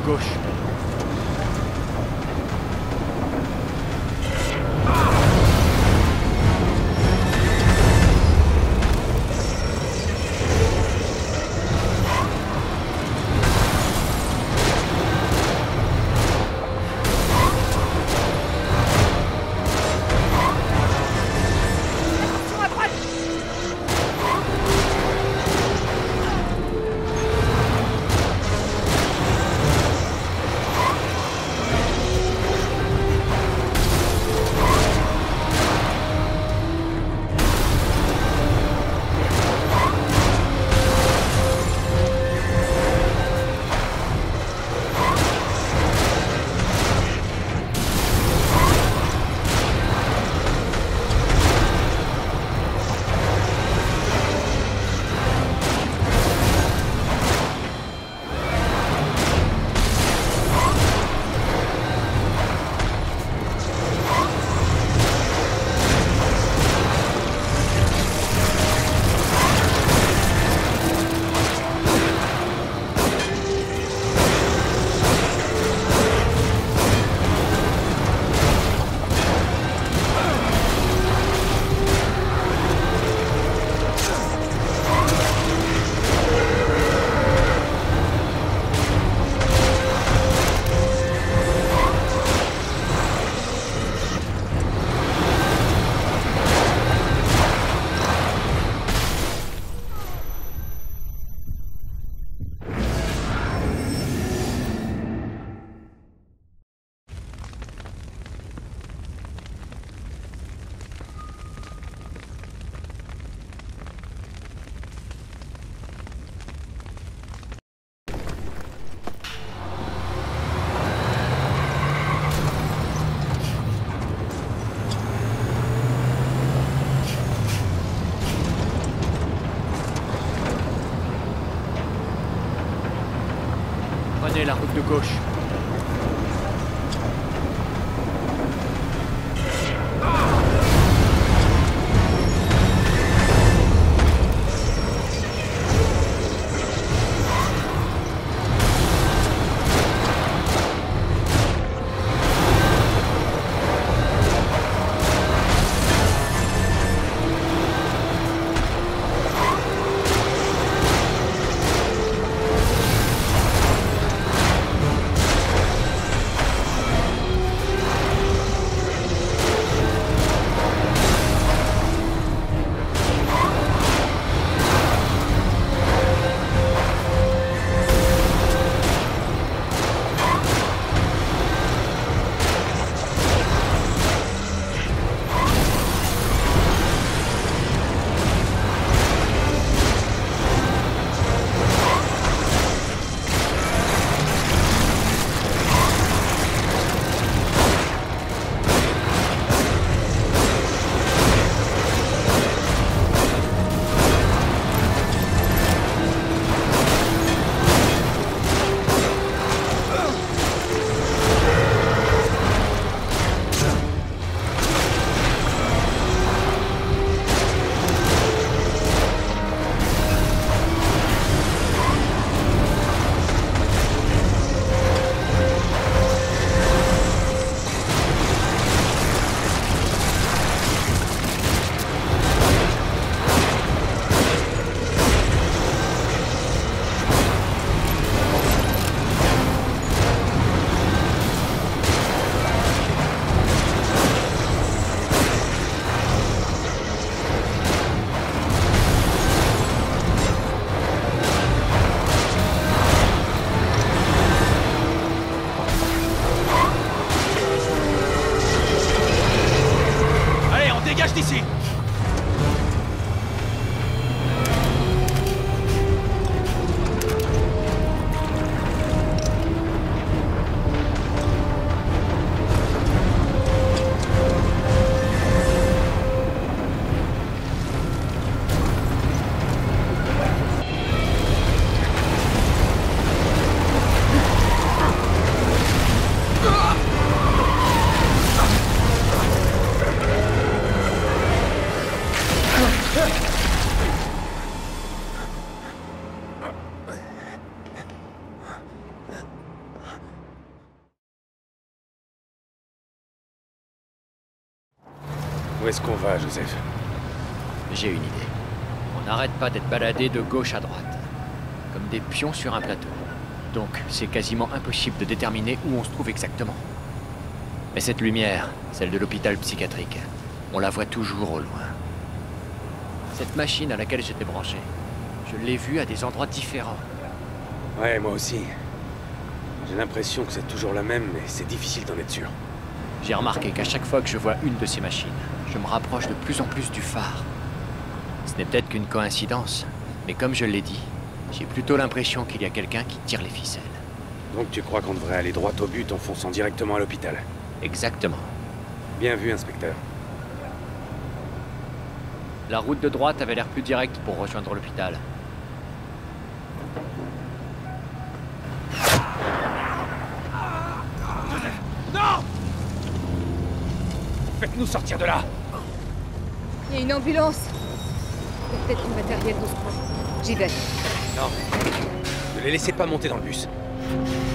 gauche. Prenez la route de gauche. Dégage d'ici! Où est-ce qu'on va, Joseph? J'ai une idée. On n'arrête pas d'être baladés de gauche à droite, comme des pions sur un plateau. Donc, c'est quasiment impossible de déterminer où on se trouve exactement. Mais cette lumière, celle de l'hôpital psychiatrique, on la voit toujours au loin. Cette machine à laquelle j'étais branché, je l'ai vue à des endroits différents. Ouais, moi aussi. J'ai l'impression que c'est toujours la même, mais c'est difficile d'en être sûr. J'ai remarqué qu'à chaque fois que je vois une de ces machines, je me rapproche de plus en plus du phare. Ce n'est peut-être qu'une coïncidence, mais comme je l'ai dit, j'ai plutôt l'impression qu'il y a quelqu'un qui tire les ficelles. Donc tu crois qu'on devrait aller droit au but en fonçant directement à l'hôpital? Exactement. Bien vu, inspecteur. La route de droite avait l'air plus directe pour rejoindre l'hôpital. Non! Faites-nous sortir de là! Il y a une ambulance. Il y a peut-être du matériel de secours. J'y vais. Non. Ne les laissez pas monter dans le bus.